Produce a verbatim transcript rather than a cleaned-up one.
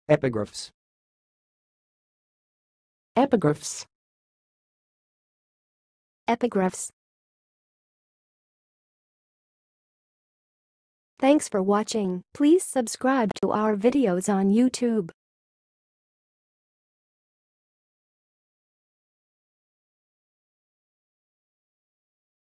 Epigraphs. Epigraphs. Epigraphs. Thanks for watching. Please subscribe to our videos on YouTube.